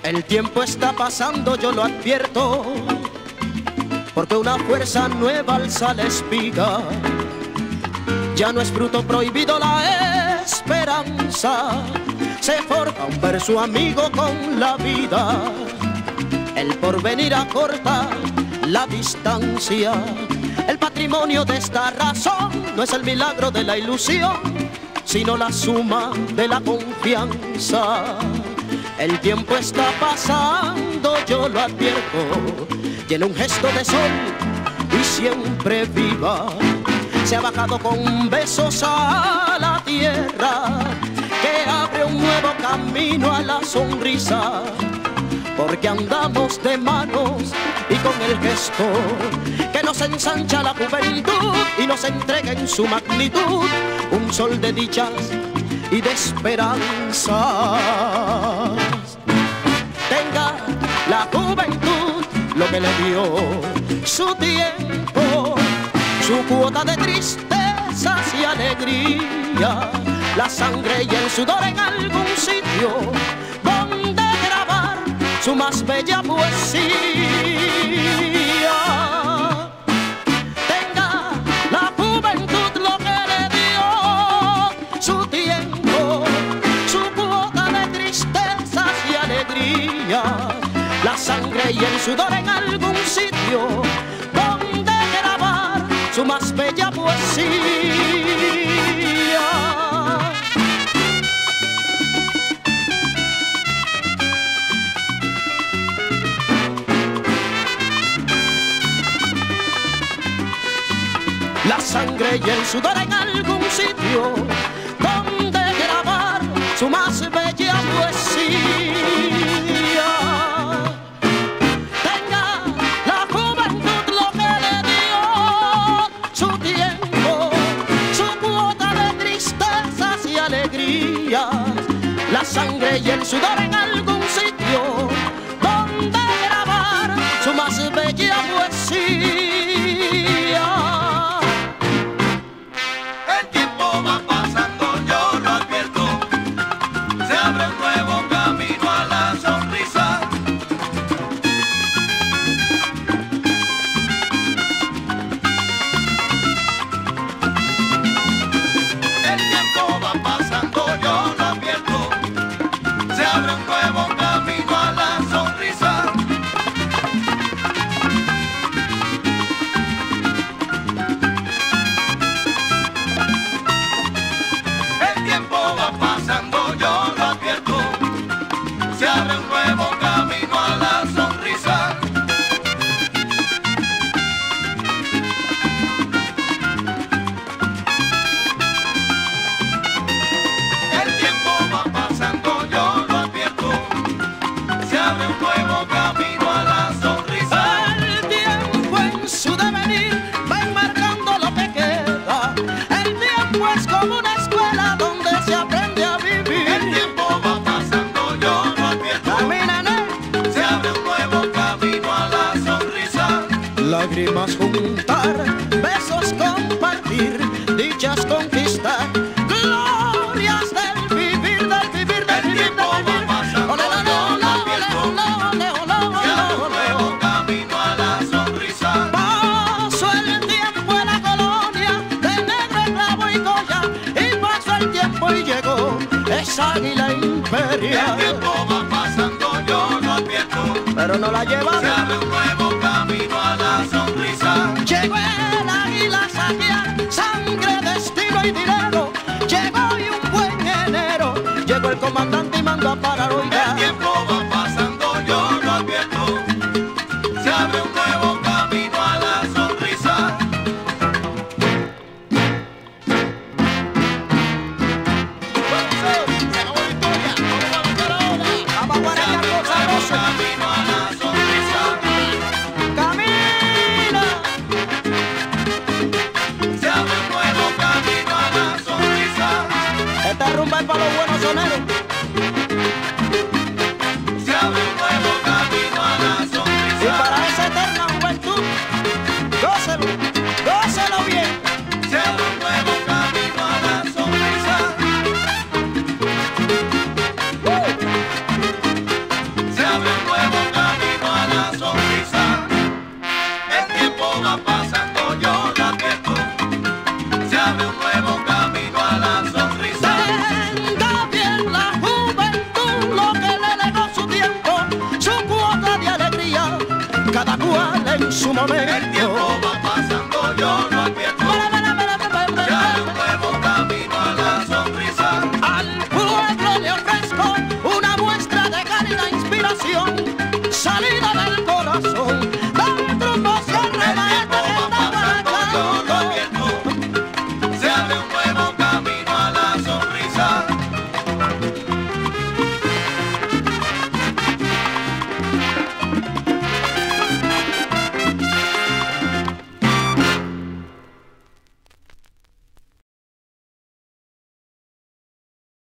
El tiempo está pasando, yo lo advierto, porque una fuerza nueva alza la espiga. Ya no es fruto prohibido la esperanza, se forja un verso amigo con la vida. El porvenir acorta la distancia. El patrimonio de esta razón no es el milagro de la ilusión, sino la suma de la confianza. El tiempo está pasando, yo lo advierto, y en un gesto de sol y siempre viva, se ha bajado con besos a la tierra, que abre un nuevo camino a la sonrisa, porque andamos de manos y con el gesto que nos ensancha la juventud y nos entrega en su magnitud un sol de dichas y de esperanzas. Tenga la juventud lo que le dio su tiempo, su cuota de tristezas y alegría, la sangre y el sudor en algún sitio donde grabar su más bella poesía. Tenga la juventud lo que le dio su tiempo, su cuota de tristezas y alegría, la sangre y el sudor en algún sitio donde grabar su más bella poesía. La sangre y el sudor en algún sitio donde grabar su más bella poesía. Tenga la juventud lo que le dio su tiempo, su cuota de tristezas y alegrías, la sangre y el sudor en algún sitio donde grabar su más bella poesía. Lágrimas juntar, besos compartir, dichas conquistar, glorias del vivir, del vivir, del vivir, del vivir. Ole, ole, ole, ole, ole, ole, ole, camino a la sonrisa. Pasó el tiempo en la colonia de negro, esclavo y goya, y pasó el tiempo y llegó esa águila imperial. El tiempo va pasando, yo lo advierto, pero no la lleva. Se abre un nuevo camino a la sonrisa. Llegó el águila a saquear sangre, destino y dinero. Llegó y un buen enero. Llegó el comandante y mandó a parar, oiga. El tiempo va pasando, yo lo advierto. Se abre un nuevo camino a la sonrisa. Se acabó la historia. Vamos a guardar cosas. Camino a la sonrisa. Camina. Se abre un nuevo camino a la sonrisa. Esta rumba es para los buenos soneros. Se abre un nuevo camino a la sonrisa. Y para esa eterna juventud, gócelo, gócelo bien. Se abre un nuevo camino a la sonrisa. Se abre perdóname.